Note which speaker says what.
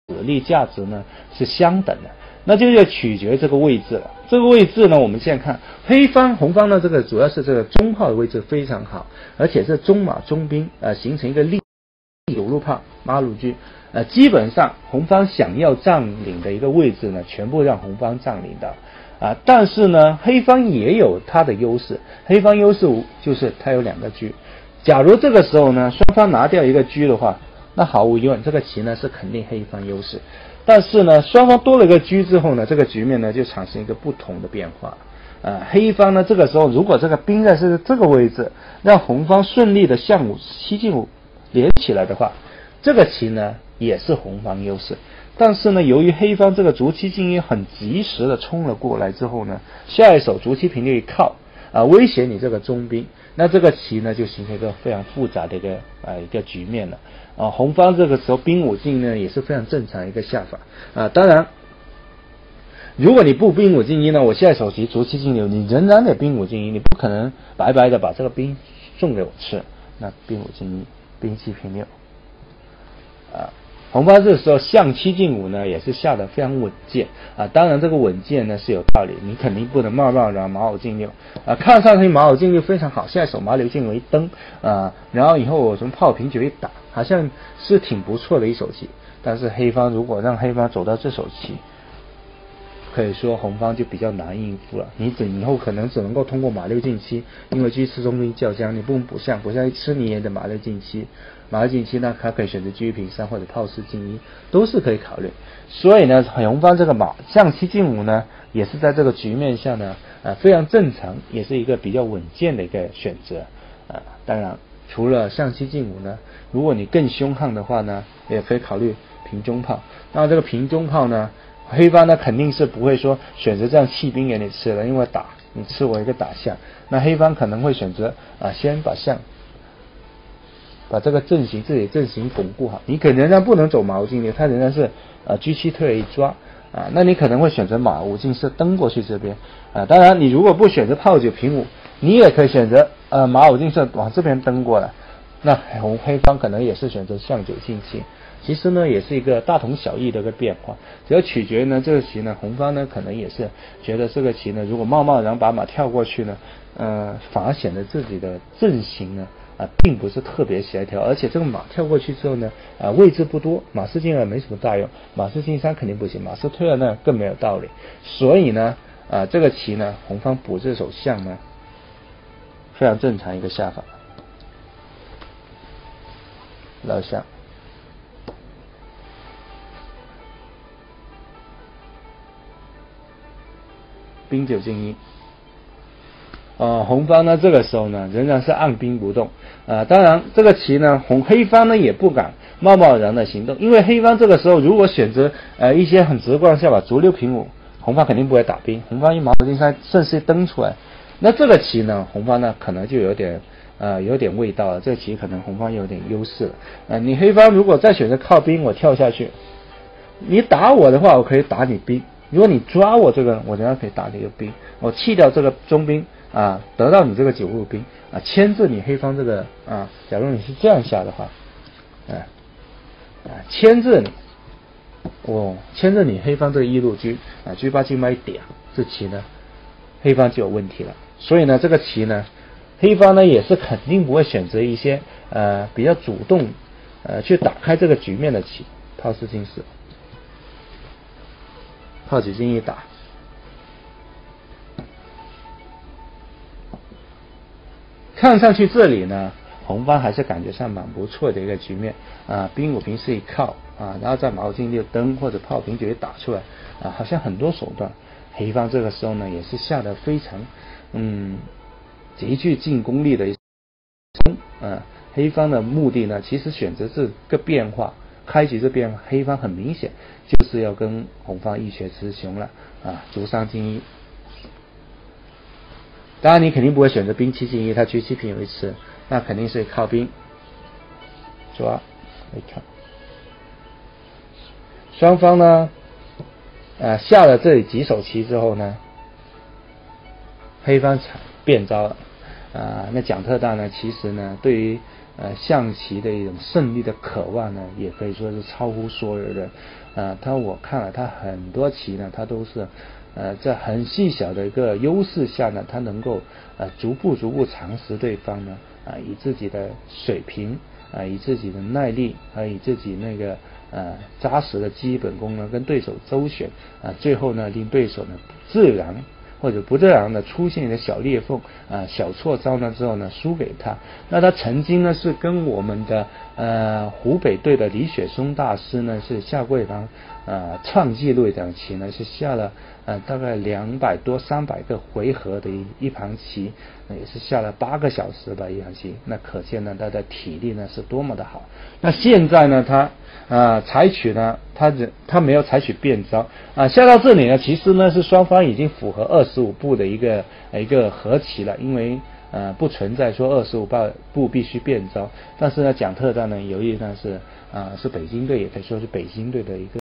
Speaker 1: 子力价值呢是相等的，那就要取决这个位置了。这个位置呢，我们现在看红方呢，这个主要是这个中炮的位置非常好，而且是中马中兵形成一个立九路炮马鲁车，基本上红方想要占领的一个位置呢，全部让红方占领到。但是呢，黑方也有它的优势，黑方优势就是它有2个车。假如这个时候呢，双方拿掉一个车的话，那毫无疑问，这个棋呢是肯定黑方优势。但是呢，双方多了一个车之后呢，这个局面呢就产生一个不同的变化。黑方呢这个时候如果这个兵在这个位置，让红方顺利的象五7进5连起来的话，这个棋呢也是红方优势。但是呢，由于黑方这个卒7进1很及时的冲了过来之后呢，下一手卒7平6一靠威胁你这个中兵，那这个棋呢就形成一个非常复杂的一个局面了。红方这个时候兵5进呢也是非常正常的一个下法当然，如果你不兵5进1呢，我下一手棋卒7进6，你仍然得兵5进1，你不可能白白的把这个兵送给我吃。那兵5进1，兵7平6红方这时候象7进5呢也是下得非常稳健当然这个稳健呢是有道理，你肯定不能贸贸然马5进6看上去马5进6非常好，下一手马6进5一登然后以后我从炮平9一打，好像是挺不错的一手棋。但是黑方如果让黑方走到这手棋，可以说红方就比较难应付了，你以后可能只能够通过马6进7，因为车吃中兵叫将，你不能补象一吃你也得马6进7，马6进7呢还可以选择车平3或者炮4进1，都是可以考虑。所以呢，红方这个象7进5呢也是在这个局面下呢非常正常，也是一个比较稳健的一个选择当然除了象7进5呢，如果你更凶悍的话呢，也可以考虑平中炮。那这个平中炮呢，黑方呢肯定是不会说选择这样弃兵给你吃了，因为你吃我一个打象，那黑方可能会选择先把这个自己阵型巩固好，你可能仍然不能走马5进6，他仍然是G7退了一抓那你可能会选择马5进4登过去这边当然你如果不选择炮9平5，你也可以选择马5进4往这边登过来，那黑方可能也是选择象9进7。其实呢也是一个大同小异的一个变化，只要取决呢这个棋呢，红方呢可能也是觉得这个棋呢，如果贸然把马跳过去呢反而显得自己的阵型呢并不是特别协调，而且这个马跳过去之后呢位置不多，马4进2没什么大用，马4进3肯定不行，马4退了呢更没有道理。所以呢这个棋呢，红方补这手象呢非常正常一个下法，老象兵9进1红方呢这个时候呢仍然是按兵不动当然这个棋呢黑方呢也不敢贸然的行动，因为黑方这个时候如果选择一些很直观的下法卒6平5，红方肯定不会打兵，红方一马5进3顺势登出来，那这个棋呢红方呢可能就有点味道了，这个棋可能红方有点优势了你黑方如果再选择靠兵，我跳下去，你打我的话我可以打你兵，如果你抓我这个，我仍然可以打你一个兵，我弃掉这个中兵得到你这个9路兵牵制你黑方这个假如你是这样下的话牵制你黑方这个1路车G8 进8一点，这棋呢黑方就有问题了。所以呢这个棋呢黑方呢也是肯定不会选择一些比较主动去打开这个局面的棋，炮4进4，炮9进1打，看上去这里呢红方还是感觉上蛮不错的一个局面兵5平4一靠然后再马5进6登或者炮平9一打出来好像很多手段。黑方这个时候呢也是下得非常极具进攻力的一黑方的目的呢其实选择这个变化，开局这变化，黑方很明显就是要跟红方一决雌雄了卒3进1。当然你肯定不会选择兵7进1，他车7平5一吃，那肯定是靠兵抓一看。双方呢下了这里几手棋之后呢，黑方变招了那蒋特大呢其实呢对于象棋的一种胜利的渴望呢，也可以说是超乎所有人。我看了他很多棋呢，他都是在很细小的一个优势下呢，他能够逐步蚕食对方呢，以自己的水平以自己的耐力以自己那个扎实的基本功呢，跟对手周旋最后呢，令对手呢自然或者不自然的出现一个小裂缝小错招呢之后呢输给他。那他曾经呢是跟我们的湖北队的李雪松大师呢是下过一盘创纪录一场棋呢，是下了大概200多300个回合的一盘棋，也是下了8个小时的一盘棋。那可见呢他的体力呢是多么的好。那现在呢他采取呢他没有采取变招下到这里呢，其实呢是双方已经符合25步的一个和棋了，因为不存在说25步必须变招。但是呢蒋特战呢由于呢是北京队，也可以说是北京队的一个